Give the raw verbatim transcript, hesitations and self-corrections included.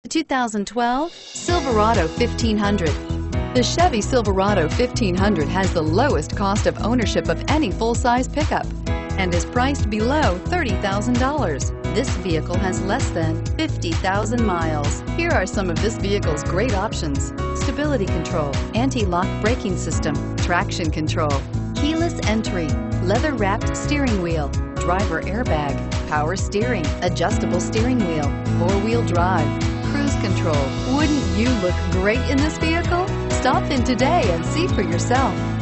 two thousand twelve Silverado fifteen hundred. The Chevy Silverado fifteen hundred has the lowest cost of ownership of any full-size pickup and is priced below thirty thousand dollars. This vehicle has less than fifty thousand miles. Here are some of this vehicle's great options: stability control, anti-lock braking system, traction control, keyless entry, leather-wrapped steering wheel, driver airbag, power steering, adjustable steering wheel, four-wheel drive, cruise control. Wouldn't you look great in this vehicle? Stop in today and see for yourself.